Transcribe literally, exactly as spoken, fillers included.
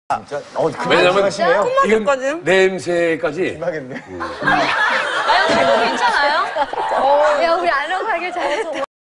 진짜? 어, 그 왜냐면 하시네요. 이건 냄새까지. 심하겠네. 나연 씨 괜찮아요? 야, 우리 안 하고 가길 잘했어.